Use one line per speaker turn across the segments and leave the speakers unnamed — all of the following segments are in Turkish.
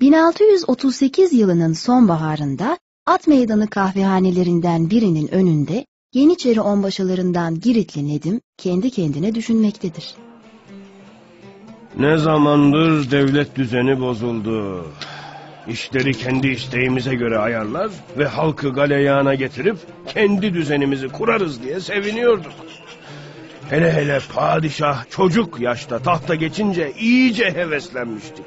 1638 yılının sonbaharında At Meydanı kahvehanelerinden birinin önünde Yeniçeri onbaşılarından Giritli Nedim kendi kendine düşünmektedir.
Ne zamandır devlet düzeni bozuldu. İşleri kendi isteğimize göre ayarlar ve halkı galeyana getirip kendi düzenimizi kurarız diye seviniyorduk. Hele hele padişah çocuk yaşta tahta geçince iyice heveslenmiştik.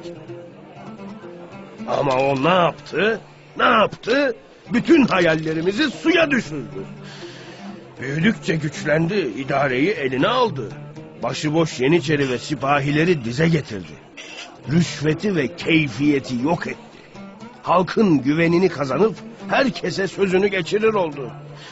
Ama o ne yaptı? Ne yaptı? Bütün hayallerimizi suya düşürdü. Büyüdükçe güçlendi, idareyi eline aldı. Başıboş Yeniçeri ve sipahileri dize getirdi. Rüşveti ve keyfiyeti yok etti. Halkın güvenini kazanıp herkese sözünü geçirir oldu.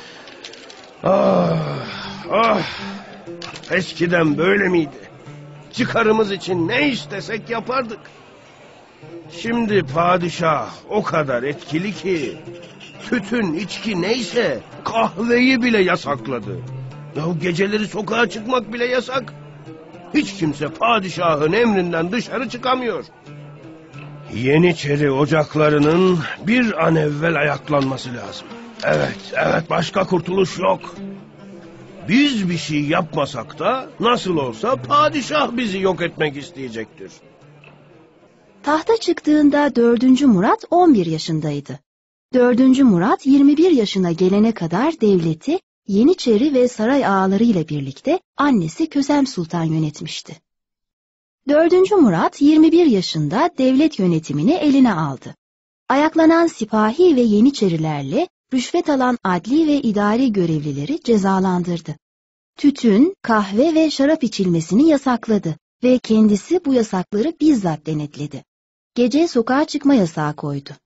Ah, ah! Eskiden böyle miydi? Çıkarımız için ne istesek yapardık. Şimdi padişah o kadar etkili ki tütün, içki neyse kahveyi bile yasakladı. Ya geceleri sokağa çıkmak bile yasak. Hiç kimse padişahın emrinden dışarı çıkamıyor. Yeniçeri ocaklarının bir an evvel ayaklanması lazım. Evet, başka kurtuluş yok. Biz bir şey yapmasak da nasıl olsa padişah bizi yok etmek isteyecektir.
Tahta çıktığında 4. Murat 11 yaşındaydı. 4. Murat 21 yaşına gelene kadar devleti Yeniçeri ve saray ağaları ile birlikte annesi Kösem Sultan yönetmişti. 4. Murat 21 yaşında devlet yönetimini eline aldı. Ayaklanan sipahi ve Yeniçerilerle rüşvet alan adli ve idari görevlileri cezalandırdı. Tütün, kahve ve şarap içilmesini yasakladı ve kendisi bu yasakları bizzat denetledi. Gece sokağa çıkma yasağı koydu.